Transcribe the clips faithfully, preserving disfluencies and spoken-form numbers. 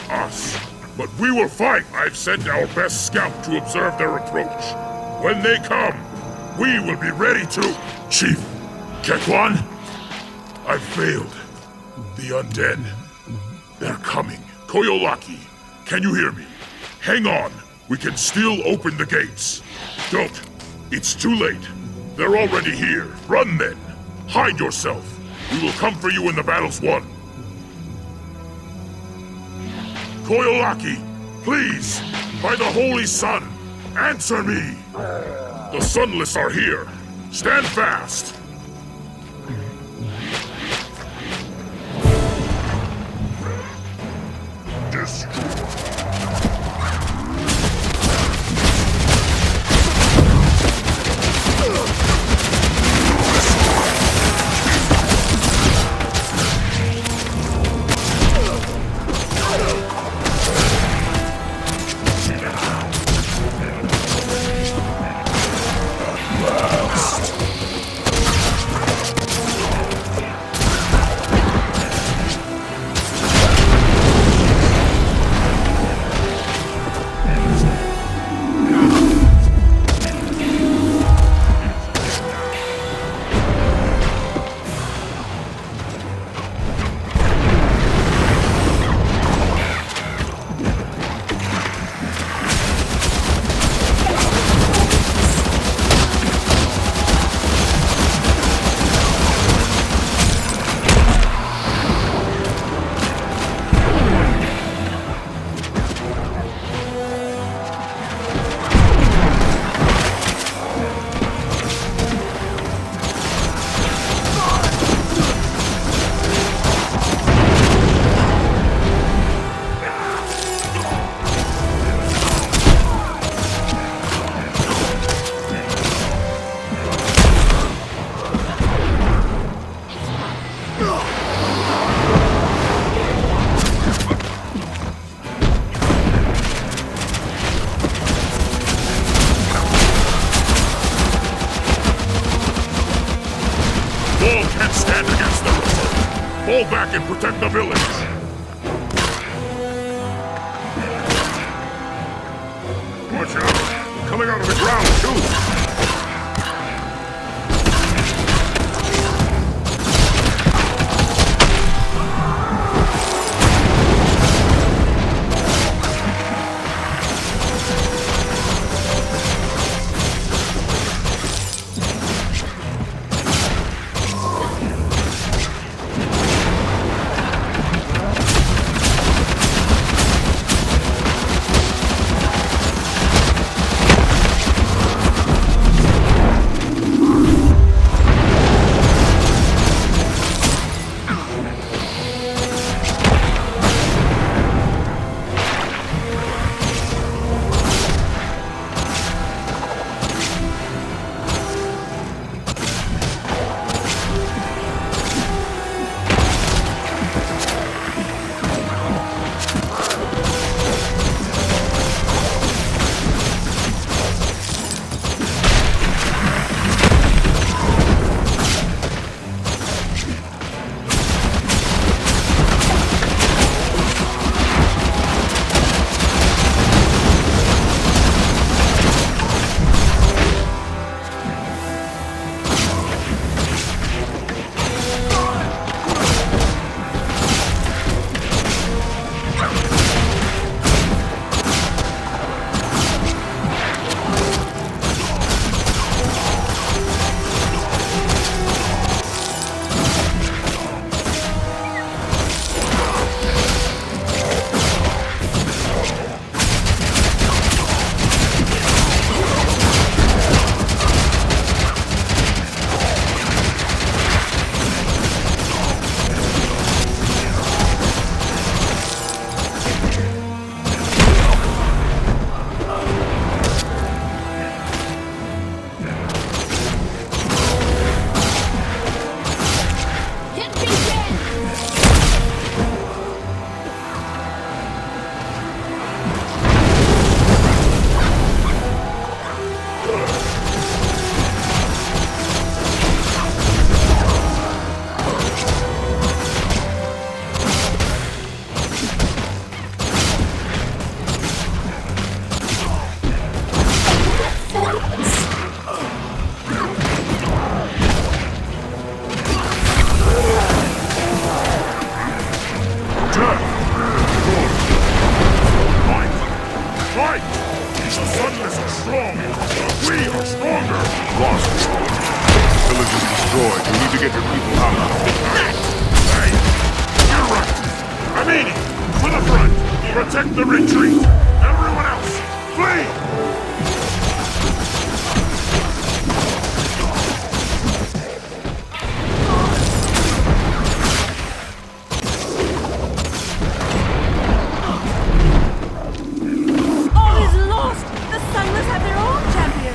us. But we will fight. I've sent our best scout to observe their approach. When they come, we will be ready to... Chief, Ketwan, I've failed. The undead. They're coming. Koyolaki, can you hear me? Hang on. We can still open the gates. Don't. It's too late. They're already here. Run then. Hide yourself. We will come for you when the battle's won. Koyolaki, please, by the Holy Sun, answer me! The Sunless are here. Stand fast! Fall back and protect the village! Watch out! Coming out of the ground, too! droid. You need to get your people out. Hey, you're right. I'm eating. For the front. Protect the retreat. Everyone else, flee! All is lost! The Sunless have their own champion!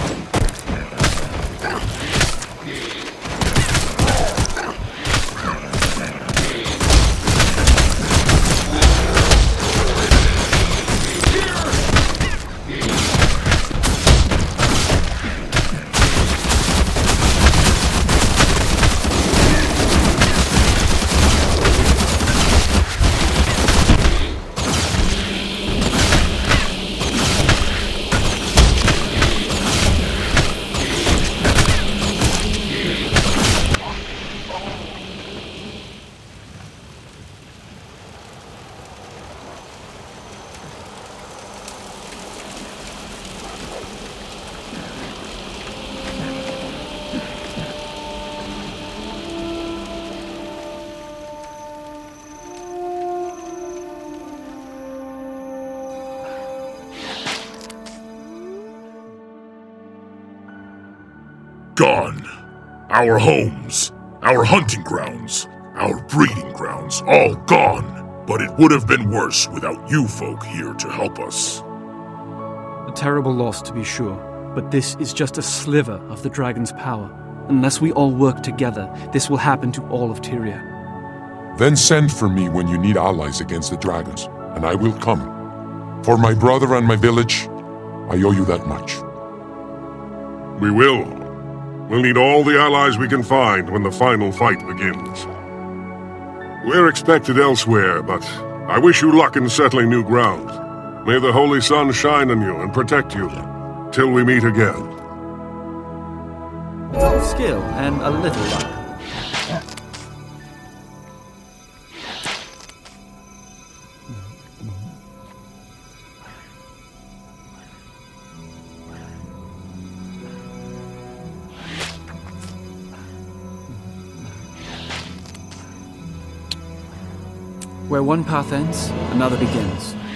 Gone. Our homes, our hunting grounds, our breeding grounds, all gone. But it would have been worse without you folk here to help us. A terrible loss, to be sure, but this is just a sliver of the dragon's power. Unless we all work together, this will happen to all of Tyria. Then send for me when you need allies against the dragons, and I will come. For my brother and my village, I owe you that much. We will. We'll need all the allies we can find when the final fight begins. We're expected elsewhere, but I wish you luck in settling new ground. May the Holy Sun shine on you and protect you, till we meet again. It's all skill and a little luck. Where one path ends, another begins.